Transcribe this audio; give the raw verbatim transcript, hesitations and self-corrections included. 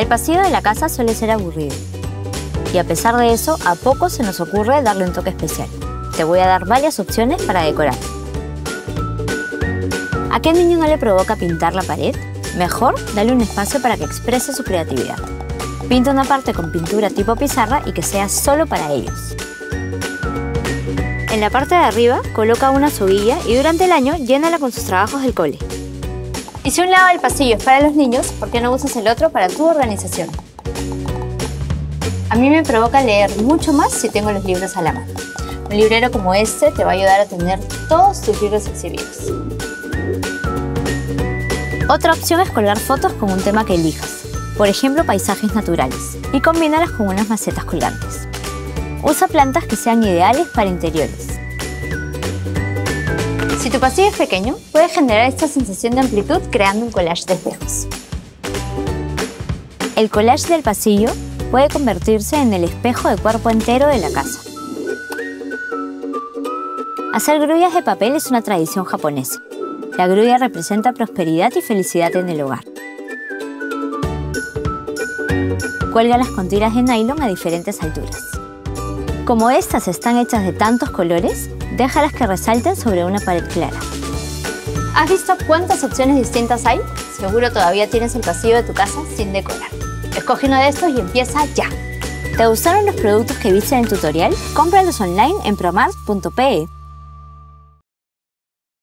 pasillo de la casa suele ser aburrido. Y a pesar de eso, a poco se nos ocurre darle un toque especial. Te voy a dar varias opciones para decorar. ¿A qué niño no le provoca pintar la pared? Mejor, dale un espacio para que exprese su creatividad. Pinta una parte con pintura tipo pizarra y que sea solo para ellos. En la parte de arriba, coloca una soguilla y durante el año llénala con sus trabajos del cole. Y si un lado del pasillo es para los niños, ¿por qué no usas el otro para tu organización? A mí me provoca leer mucho más si tengo los libros a la mano. Un librero como este te va a ayudar a tener todos tus libros exhibidos. Otra opción es colgar fotos con un tema que elijas, por ejemplo paisajes naturales, y combínalas con unas macetas colgantes. Usa plantas que sean ideales para interiores. Si tu pasillo es pequeño, puedes generar esta sensación de amplitud creando un collage de espejos. El collage del pasillo puede convertirse en el espejo de cuerpo entero de la casa. Hacer grullas de papel es una tradición japonesa. La grulla representa prosperidad y felicidad en el hogar. Cuélgalas con tiras de nylon a diferentes alturas. Como estas están hechas de tantos colores, déjalas que resalten sobre una pared clara. ¿Has visto cuántas opciones distintas hay? Seguro todavía tienes el pasillo de tu casa sin decorar. Escoge uno de estos y empieza ya. ¿Te gustaron los productos que viste en el tutorial? Cómpralos online en promart punto pe.